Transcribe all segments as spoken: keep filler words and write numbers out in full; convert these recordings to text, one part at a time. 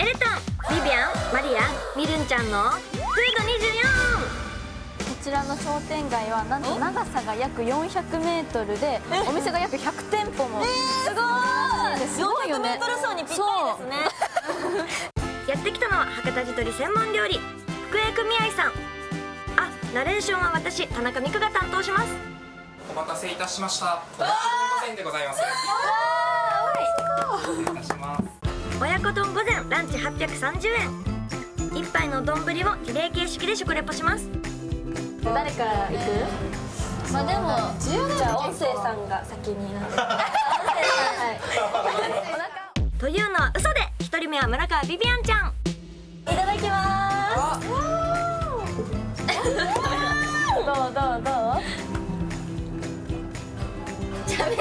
エレタン、ビビアン、マリア、みるんちゃんのフードにじゅうよん。 こちらの商店街はなんと長さが約よんひゃくメートルでお店が約ひゃくてんぽも。 すごい。 すごいよね。 よんひゃくメートル走にぴったりですね。 やってきたのは博多地鶏専門料理福江組合さん。あ、ナレーションは私田中美久が担当します。 お待たせいたしました。ご膳でございます。失礼いたします。 親子丼御膳ランチはっぴゃくさんじゅうえん。一杯の丼をリレー形式で食レポします。 誰から行く？まあでもじゃあ音声さんが先になって。 というのは嘘で、一人目は村川ビビアンちゃん。 いただきます。 どうどうどう？ 喋って。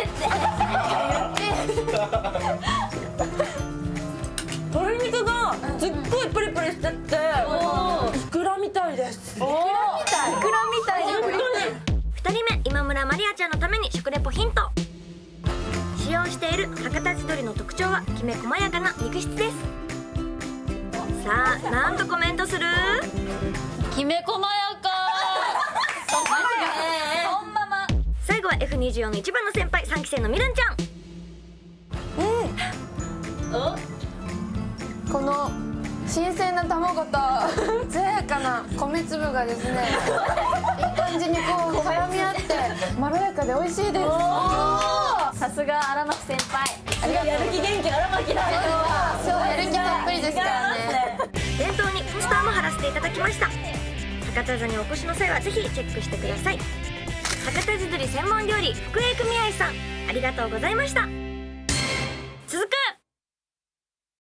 鶏肉がすっごいプリプリしてて、イクラみたいです。イクラみたい。イクラみたいじゃん。 二人目今村マリアちゃんのために食レポヒント。使用している博多地鶏の特徴はきめ細やかな肉質です。さあ、何とコメントする？ きめ細やか。そんまま。 最後は エフにじゅうよん の一番の先輩さんき生のみるんちゃん。 この新鮮な卵と艶やかな米粒がですね、いい感じにこう絡み合ってまろやかで美味しいです。 さすが荒牧先輩。 ありがとう。やる気元気荒牧だ。 そう、やる気たっぷりですからね。 店頭にポスターも貼らせていただきました。博多座にお越しの際はぜひチェックしてください。博多地鶏専門料理福江組合さん、ありがとうございました。